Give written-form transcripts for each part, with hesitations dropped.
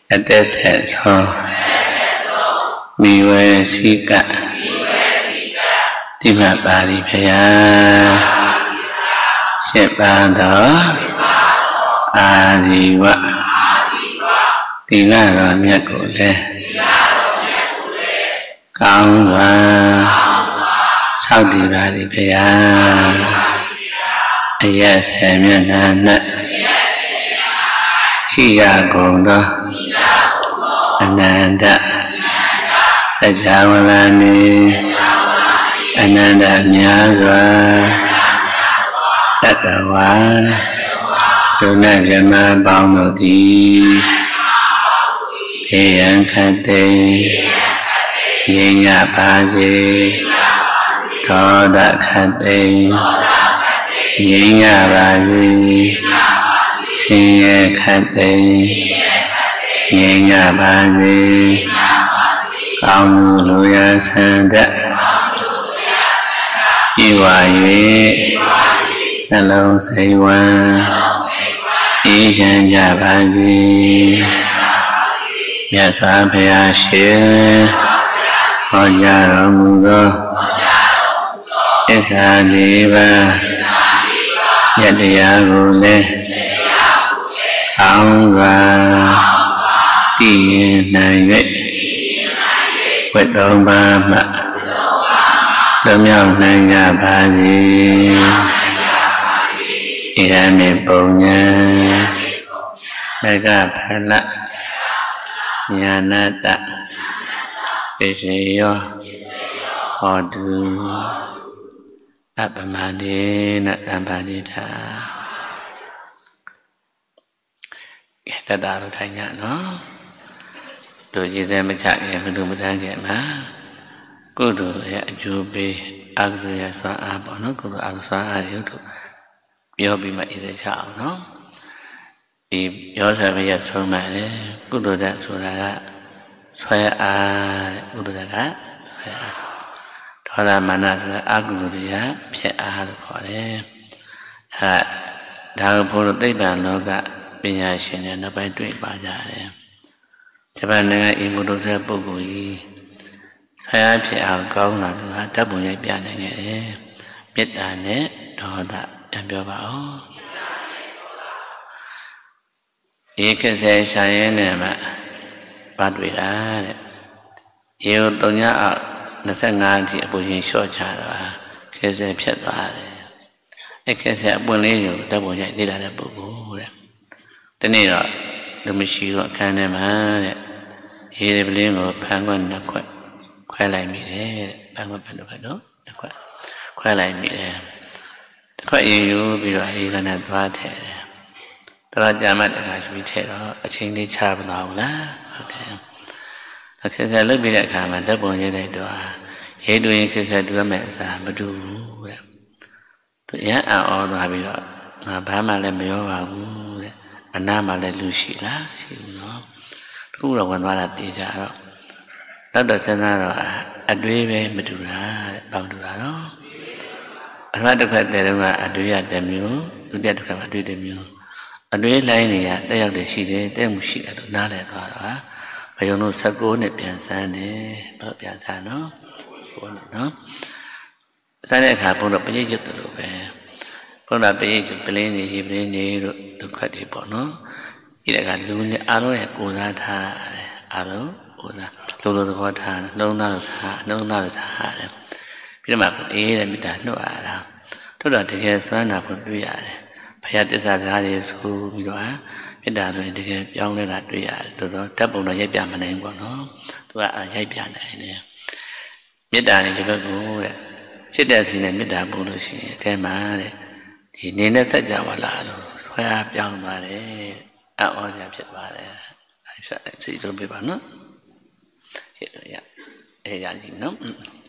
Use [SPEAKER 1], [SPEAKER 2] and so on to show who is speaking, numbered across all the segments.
[SPEAKER 1] At that time, so we were sick. Tima body paya. Shepando. Adiwa. Tila ro miat ko le. Kaung wa. Sao đi ba đi paya. Aya se miat na na. Siya kong do. Ananda Sajawalani Ananda Myazwa Tatawa Tuna Jama Baunoti Eyan Kate Yenya Pazi Toda Kate Yenya Pazi Siye Kate Yenya Bazi Kaunu Luya Sanda Iwa Yue Nalong Saiwa Ishan Jabazi Yaswa Payashe Hojaro Mugo Isa Deva Yadaya Gule Kaunga Tì này vậy Quét đồ ba mạ Đâm nhau này nhà bà gì Ý ra mẹ bầu nha Đại ca bà lạ Nhà nà tạ Bê sĩ yo Họ đư Áp bà mà đi Nạ tạm bà đi thả Ta đào được thành nhạ nó Tôi chỉ xem mà chạy thì mình đừng một thang kẻ mà Cô tôi là chú bê Ác tôi là xóa á bỏ nó Cô tôi ác xóa á thì tôi Yo bị mẹ thì chào nó Vì yo sẽ bây giờ xóa mẹ đấy Cô tôi đã xóa ra Xóa á Cô tôi đã gá Xóa á Đó là mà nà xóa ác tôi thì á Phía á được khỏi đấy Đào phô được tích bản nó cả Bây giờ xin là nó phải tuyệt bà già đấy Chắc là nâng ý mô đô xe bố cụ ý Khai áp sẽ ảo câu là tôi hát thấp bố nhạy bia này nghe Biết là nế Đó là em biểu bảo Ý cái xe xa này mà Bát vị ra đấy Yêu tôi nhá ảo Nó sẽ ngàn thì bố nhìn sổ trả đó Cái xe phiết đó đấy Cái xe buôn lấy rồi thấp bố nhạy đi là bố cụ đấy Thế này là Đừng mới xí gọi khăn này mà Hì đây bên ngồi phán quan nó khoai lại mì đấy Phán quan phán được phải đó Khoai lại mì đấy Khoai yêu bị rồi hì là nà toa thẻ Toa chá mắt là chú bị thẻ đó Ở trên đi chà vào đầu lá Khi xa lớp bị đại khả mà đắp bộ như đây đó Hì đuôi khi xa đuôi mẹ xa mà đủ Tự nhá ảo ổ đó bị đó Ngà bá mà lên biểu vào Anh nam mà lại lưu sĩ lá nó cũng là hoàn toàn là tỷ giá đó đó được xem ra rồi anh đuôi về mà đủ ra bằng đủ ra đó anh bắt được phải để đâu mà anh đuôi là đem miếu được được phải anh đuôi đem miếu anh đuôi lại này đây là để xí đấy đây là một xí là được na lại đó phải dùng nó sắc cố này biển xa này bao biển xa nó xa này khá phong độ bây giờ tự được về phong độ bây giờ tự lên này gì lên này được phải để bỏ nó chỉ là cái luôn này alo này cố ra tha alo cố ra luôn có tha nông nào tha đấy bây giờ mà có ý là mình đã nói là tất cả những cái số nào cũng đối à phải là tất cả các cái số bây giờ biết đã rồi thì cái dòng này là đối à từ đó tất bộ nó dễ dàng mà này của nó tôi là dễ dàng này nè biết đã thì chúng ta cũng chết đã thì này biết đã bộ nó sẽ cái mà đấy thì nên nó sẽ giàu là rồi phải áp dụng mà đấy áo áo thì áp dụng mà đấy sẽ chỉ tôi biết bảo nó chết rồi ạ để dạng gì nó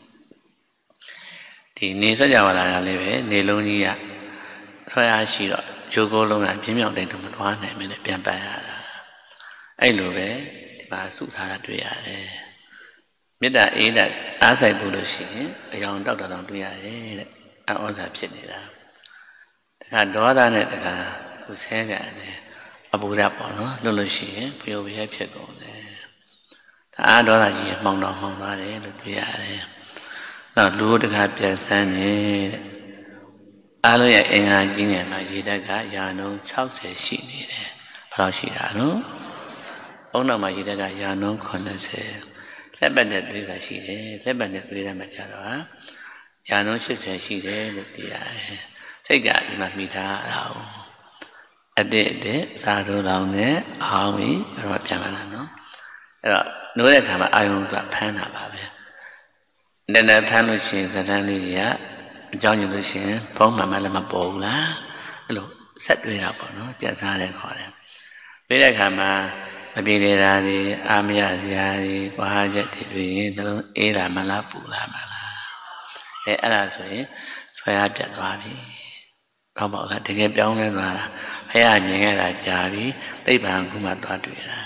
[SPEAKER 1] thì nên sẽ giàu là lấy về nên lâu như vậy phải ai xí rồi chú cô lâu ngày phím nhậu đây tụi mình thoát này mình lại biến bài ấy rồi về bà sụt thà làတွေ့ရတယ်မေတ္တာအေးတဲ့အားဆိုင်ဖို့လို့ရှိရင်အယောင်တောက်တောင်တွေ့ရတယ်တဲ့အဩဇာဖြစ်နေတာတခါဒေါသနဲ့တခါကိုဆဲကြတယ်အပူဓာတ်ပေါ့နော်လွတ်လို့ရှိရင်ဖျို့ဖျက်ဖြစ်ကုန်တယ်ဒါအားဒေါသကြီးမှောင်တော့မှောင်သွားတယ်လို့တွေ့ရတယ်နောက်လူတကားပြန်ဆန်းနေတဲ့အားလုံးရဲ့အင်္ဂါကြီးငယ်မှာရေဓာတ်ကရာနှုန်း60ရှိနေတယ်ဘယ်လောက်ရှိတာနော်အုံနောက်မှာရေဓာတ်ကရာနှုန်း80လက်ပတ်နဲ့တွေးတာရှိတယ်လက်ပတ်နဲ့တွေးရမှကြတော့ရာနှုန်း80ရှိတယ်လို့သိရတယ်စိတ်ကဒီမှာမိထားတာအတဲ့စာတို့လောင်နဲ့အောင်ပြီအဲ့တော့ပြန်လာနော်အဲ့တော့နိုးတဲ့ခါမှာအာယုံကဖမ်းတာပါပဲနည်းနည်းဖမ်းလို့ရှိရင်ဇလန်းလေးတွေကအကြောင်းညွှန်လို့ရှိရင်ဖုံးမှလည်းမပေါ်ဘူးလားအဲ့လိုဆက်တွေးတာပေါ့နော်ကြက်စားတယ်ခေါ်တယ်ပြီးတဲ့ခါမှာမပြေနေတာတွေအာမရစရာတွေကွာချက်တွေရင်နှလုံးအေးလာမလားပူလာမလားအဲ့ဒါဆိုရင်ဆွဲအားပြတ်သွားပြီဟုတ်ပါလားတကယ်ပြောင်းလဲသွားတာဖះမြင်ရတာကြာပြီသိပ္ပံကုမှသွားတွေ့တာ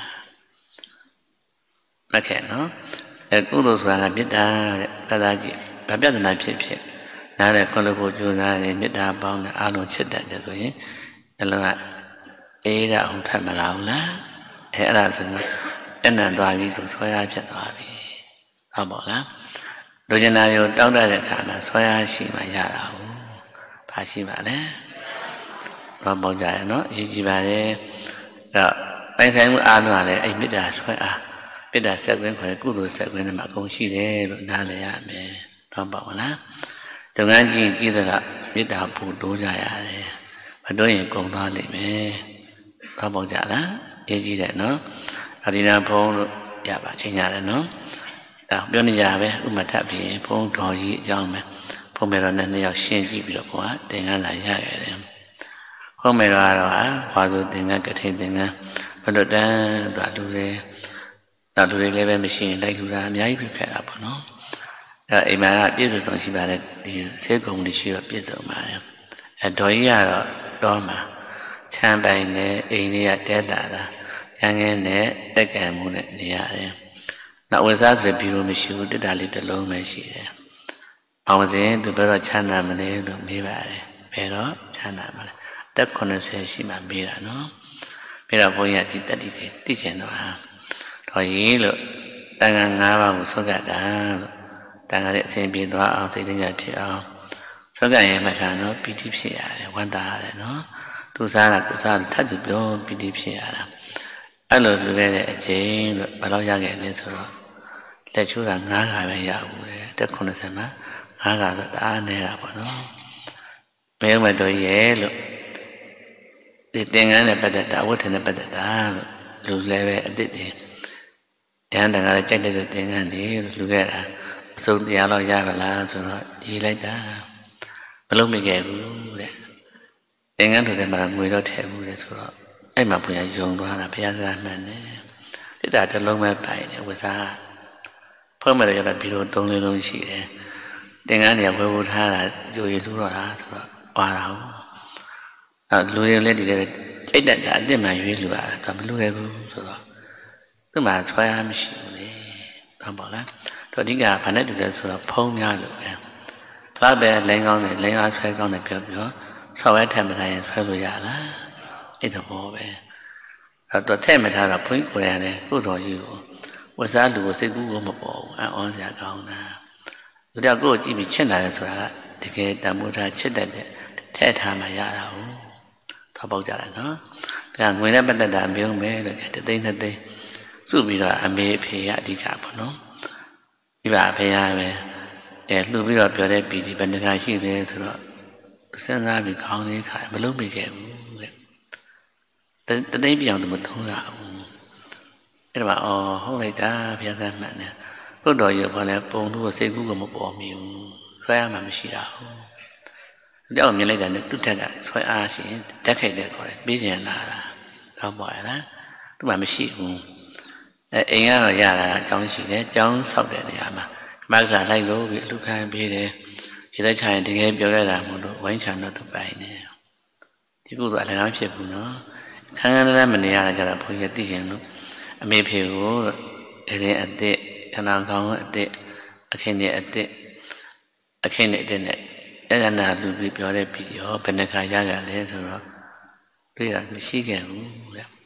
[SPEAKER 1] မခဲ့နော်အဲကုသိုလ်ဆိုတာကမေတ္တာတဲ့ဘာသာကြည့်ဘာပြဿနာဖြစ်နားနဲ့ခွင့်လို့ဖို့ကြိုးစားတယ်မေတ္တာပေါင်းတဲ့အားလုံးချစ်တတ်တယ်ဆိုရင်နှလုံးကအေးတာအောင်ထပ်မလာဘူးလားအဲ့ဒါဆိုရင်အနံ့သွားပြီဆိုဆွဲအားဖြစ်သွားပြီဟုတ်ပါလားလူကျင်နာကိုတောင်းတတဲ့အခါမှာဆွဲအားရှိမှရတာဟုတ်ဘာရှိပါလဲတော့ပေါ့ကြရနော်အရေးကြီးပါတယ်အဲ့တော့ပိုင်ဆိုင်မှုအားလုံးကလည်းအဲ့မေတ္တာဆွဲအားမေတ္တာဆက်ကွင်းခေါ်တဲ့ကုသိုလ်ဆက်ကွင်းတွေမှာအကုန်ရှိတယ်လို့နားလည်ရမယ်တော့ပေါ့လားတကန်းကြီးကြည့်သလားမေတ္တာပူတိုးကြရတယ်မတိုးရင်ကုန်သွားလိမ့်မယ်တော့ပေါ့ကြလားအရေးကြီးတယ်နော်အဒီနာဖုံးလို့ရပါချင်းရတယ်နော်ဒါပြောနေကြပဲဥမထပ်ပြီးဖုံးတော်ကြီးအကြောင်းပဲဖုံးမေတော်နဲ့နှစ်ယောက်ရှင်းကြည့်ပြီးတော့ဘုရားသင်္ကန်းလာရခဲ့တယ်ဖုံးမေတော်ကတော့ဘာလို့သင်္ကန်းကထိန်သင်္ကန်းဘလို့တန်းသွားလူတွေနောက်လူတွေလည်းပဲမရှိရင်လိုက်လူတာအများကြီးဖြစ်ခဲ့တာပေါ့နော်အဲအိမ်မှာပြည့်စုံဆုံးရှိပါတယ်ဒီဆေးကုံတွေရှိတော့ပြည့်စုံပါတယ်အဲဒေါ်ကြီးကတော့တော့မှာချမ်းပိုင်နဲ့အိမ်လေးကတဲတာကျန်းငင်းနဲ့တက်ကံမှုနဲ့နေရတယ်နောက်ဝဇ္ဇဆိုပြီးလို့မရှိဘူးတက်တာလေးတစ်လုံးပဲရှိတယ်အောင်စင်သူပြောတော့ချမ်းသာမလဲလို့မေးပါတယ်ဘယ်တော့ချမ်းသာမလဲတက်80ရှိမှမေးတာနော်ပြီးတော့ဘုန်းကြီးကဒီတက်တိသိကျင်တော့တော်ကြီးလို့တန်ခါ9ပါးကိုဆွတ်ကတာလို့တန်ခါရဲ့အစဉ်ပြေသွားအောင်စိတ်ဉာဏ်ဖြစ်အောင်ဆွတ်ကရင်မှတ်တာနော်ပီတိဖြစ်ရတယ်ဝမ်းသာရတယ်နော်သူစားတာကိုစားထပ်သူပြောပီတိဖြစ်ရတာအဲ့လိုလူခဲ့တဲ့အချိန်လို့ဘယ်တော့ရခဲ့လဲဆိုတော့လက်ချိုးတာ9ခါပဲရဘူးလေတက်80မှာ9ခါဆိုတအားနေတာပေါ့နော်မဲမတော်ရဲ့လို့ဒီသင်္ကန်းနဲ့ပတ်သက်တာဝဋ္ဌနဲ့ပတ်သက်တာလို့လူလည်းပဲအစ်စ်တွေရဟန်းတန်ခါလည်းကြိုက်တဲ့သင်္ကန်းတွေလို့လူခဲ့တာအစုံတရားတော့ရပါလားဆိုတော့ရေးလိုက်တာမလုံးမခဲ့ဘူးတဲ့သင်္ကန်းတွေမှာငွေတော့ထည့်ဘူးလေဆိုတော့အဲ့မှာဘုရားယုံသွားတာဘုရားစကားမှန်တယ်တိတ္တာတစ်လုံးပဲပိုင်တယ်ဝစားဖုံးမဲ့ရတာပြီးတော့3 လုံးရှိတယ်သင်္ကန်းတွေကဝယ်ဖို့ထားတာယူရထူတော့တာဆိုတော့ဝါတာဟုတ်အဲ့လူတွေလည်းဒီလည်းစိတ်တက်တာအစ်စ်မှရွေးလူတာတော့မလူခဲ့ဘူးဆိုတော့သူ့မှာဆွဲအားမရှိဘူးလေဟုတ်ပါလားတော့အဓိကဘာနဲ့တူလဲဆိုတော့ဖုံးများလို့ပဲဘာပဲလိန်ကောင်းတယ်လိန်အားဆွဲကောင်းတယ်ပြောဆောက်ရဲထက်မထားရင်ဆွဲလို့ရလားအဲ့ဒါဘောပဲအဲ့တော့ထက်မထားတော့ဘုန်းကြီးကိုယ်ရတယ်ကိုတော်ကြီးကိုဝတ်စားလူကိုစိတ်ကူးကိုမပေါ်ဘူးအောင်းစရာကောင်းတာလူတယောက်ကိုကြည့်ပြီးချစ်လာတယ်ဆိုတာတကယ်တမိုးထားချစ်တတ်တဲ့ထက်ထားမှရတာဟုတ်တော့ပေါက်ကြတယ်နော်ဒါငွေနဲ့ပတ်သက်တာမျိုးပဲလို့တသိန်း2သိန်းစုပြီးတော့အမေအဖေရအဓိကပေါ့နော်ဒီပါအဖေရပဲလှူပြီးတော့ပြောတဲ့ပီတိဘယ်နှခါရှိလဲဆိုတော့စဉ်းစားပြီးခေါင်းလေးခါမလုံးမိခဲ့ဘူးတဲ့တသိန်းပြောင်းသူမသုံးရဘူးအဲ့ဒါမှဟုတ်လိုက်တာဘုရားသခင်မှန်တယ်ဘုဒ္ဓရောဘာလဲပုံလို့စိတ်ကူးကမပေါ်မိဘူးဆွဲရမှမရှိတာဟုတ်တောက်မြင်လိုက်တာနဲ့သူ့ထက်ကဆွဲအားရှိရင်တက်ခိုက်တဲ့ခေါ်တယ်ပြီးကျင်လာတာတော့ပေါ်ရလားသူမှမရှိဘူးအိမ်ကတော့ရတာအကြောင်းရှိတယ်အကြောင်းဆောက်တဲ့နေရာမှာမကလာလိုက်လို့ပြီးအလူခံပေးတယ်ဒီလက်ချရင်တကယ်ပြောရတာမလို့ဝိုင်းချံတော့သူပိုင်နေဒီကုသိုလ်အလကားဖြစ်ဘူးနော်ခန်းခန်းနဲ့မနေရတာကြတာဘုန်းကြီးသိချင်လို့အမေဖေကိုအဲ့အစ်စ်ခဏကောင်းအစ်စ်အခင်းနဲ့အစ်စ်အခင်းနဲ့အစ်စ်နဲ့အဲ့ဒါနာလူပြီးပြောတဲ့ပြီးရောဘယ်နှခါရကြလဲဆိုတော့တွေ့ရမရှိခဲ့ဘူးတဲ့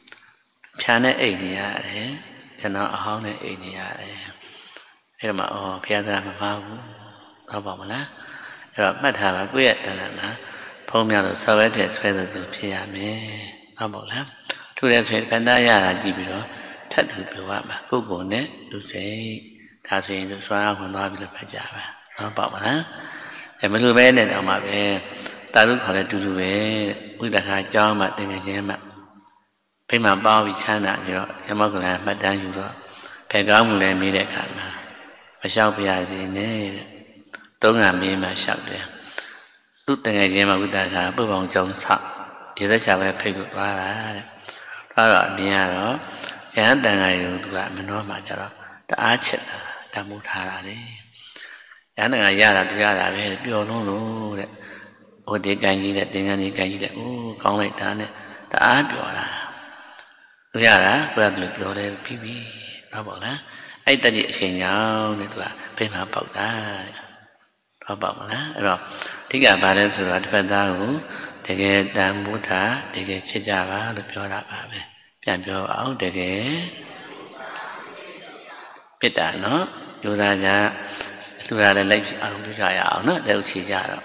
[SPEAKER 1] Chana Ania, and not a honey Ania. Edma or Piazza Mamu, Obama. Might have a great Tanana. Pomia so it is whether to Piame, Abola. To that Pandaya Gibiro, Tatu Piwama, Google net, to say, Tassi to swallow when Nobila Pajava. Obama. A little bed on my bed. Taru call it to do it with a high jaw, but then again. Pay my bow with China, Jamogla, Madame Euro, Pegamule made a camera. I shall be as in it. Don't have me my shout there. Look the Jama with that Bubon Jones hut. Is a shower pig with Rara Miaro, and then I do that Manoma Jaro, the Archer, the Mutari. And then I yada to yada, I had pure no. Or they can eat that thing and you can eat it. Oh, come like that. The Abiola. Yara, grab the pure PB. Rabola. I did it saying now that we pay my about that. Rabamana. Take a balance to that Padao. They get Dan Buta, they get Chijava, the pure Ababe. Piambio out, they get Pitano. You are the legs out to Jaya, not the Chijara.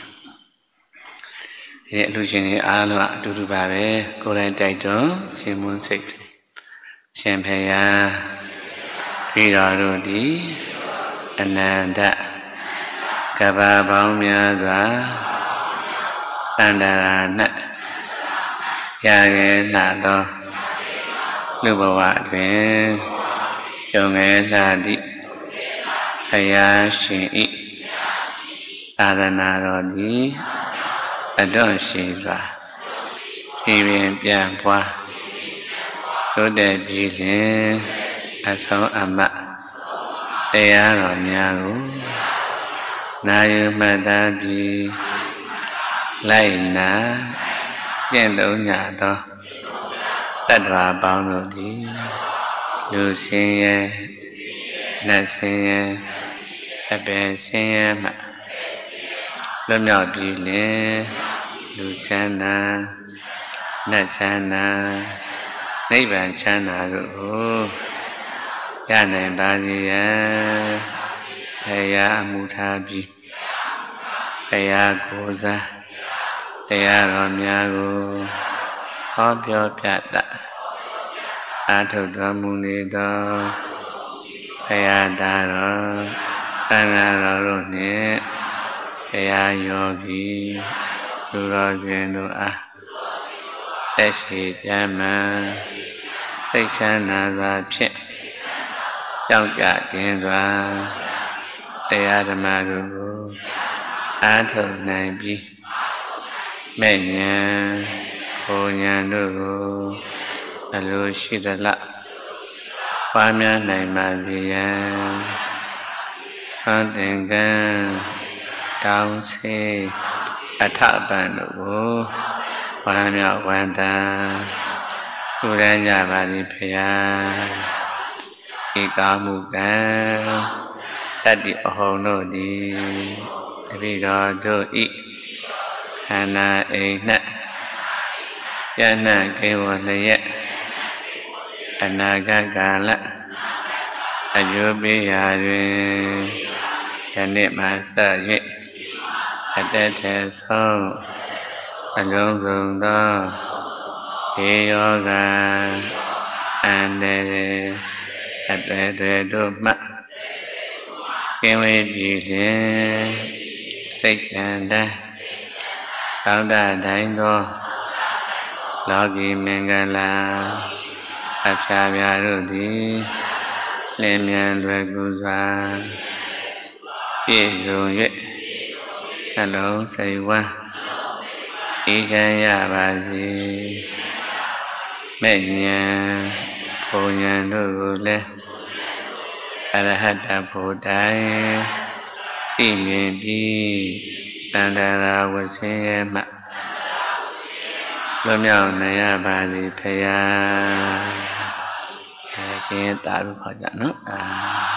[SPEAKER 1] Illusion Ala Dudubabe, Golden Taito, Simon Sect, Champaya, Rida Rudi, Ananda, Kababamia, Andara, Yage Lado, Lubawa, Young Ladi, Hayashi, Adanarodi. I don't see that. He went down, so that Billy, I saw a map. They are on Yahoo. Now you might be like now, gentle Yado. That was bound to be Lucy, Nancy, a bad singer. Let me be Luciana, Natana, Neighbor Chana, Yana Badia, Aya Mutabi, Aya Goza, Aya Ramiago, Hobio Piata, Ato Damunido, Aya Dara, Anarone. Aya Yogi, Durozendo Eshi Jama, Sexana Rapit, Jauka Gendra, Aya Damaru, Ato Nabi, Menya, Ponyandu, Alushidala, Pamia Naimadia, Santingan. Down say a top band of one out one down, Urania Valipia, Igamuga, that the Ohono di Vido eat, Hana a nut, Yana gave one yet, Anaga Gala, and you be a Yanit myself. At that is so alone the yoga and at the duma. Can we be there? Say, and found that I know Logi Mangala Achavia Rudi Lemian Raguza Pizu. Hello, say what? Ikaya Bazi Menya Ponyan Rule Arahata Podai Imedi Nandara was him Lumia Naya Bazi Paya Can't Taru Kajano.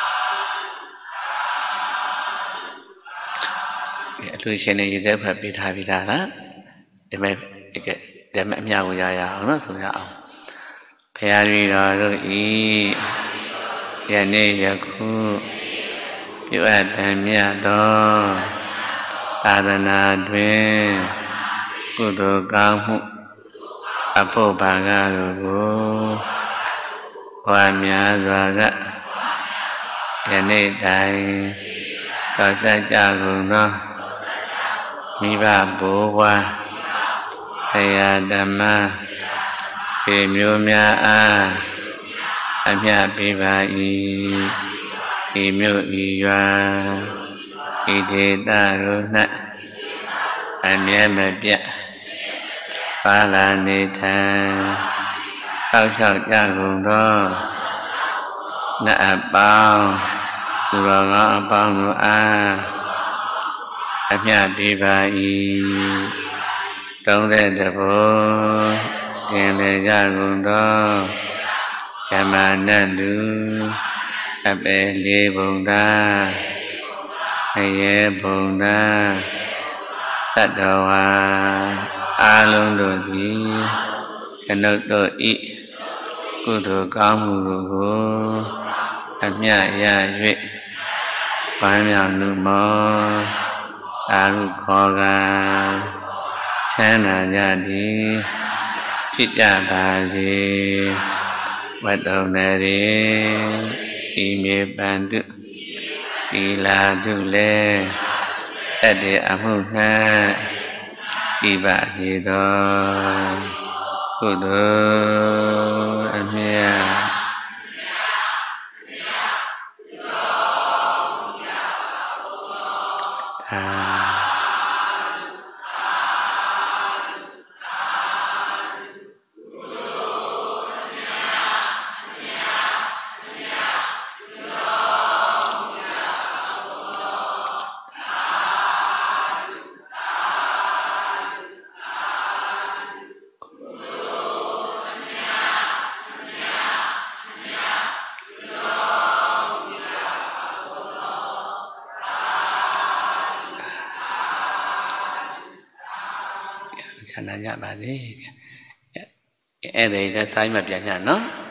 [SPEAKER 1] Lucian is there for bit habitana. They may get them Yaya, not so now. ဘုရားကြီးတော်တို့ဤယနေ့ယခုပြုအပ်တမ်းမြတ်သောသာသနာတွင်ကုသိုလ်ကောင်းမှုအဖို့ဘာကတို့ကိုဝါများစွာကယနေ့တိုင်တော်ဆက်ကြကုန်သောမိဘဘိုးဘွားဆရာဓမ္မေမျိုးများအားအမြတ်ပေးပါ၏ဤမြို့ဤရွာဤဒေသတို့၌အမြဲမပြတ်ပါလာနေထိုင်တောက်လျှောက်ကြကုန်သောနတ်အပေါင်းသူတော်ကောင်းအပေါင်းတို့အားအမြတ်ပေးပါ၏30ဘုရင်လည်းကြကုန်သောယမနတ်လူအပေလေးဘုံသာအယေဘုံသာတတ္တဝါအလုံးတို့သည်ကျွန်ုပ်တို့ဤကုသိုလ်ကောင်းမှုတို့ကိုအမြတ်ရ၍ဝမ်းမြောက်မှုမောအာဟုခေါ်ကချမ်းသာကြသည်ဖြစ်ကြပါစေဝတ္တုံနရေဤမြေပန္တုတိလာတုလေတတေအမှု၌ဤပါစေသောကုသိုလ်အမြတ်ချမ်းသာကြပါစေအဲ့ဒါလည်းစိုင်းမပြညနော်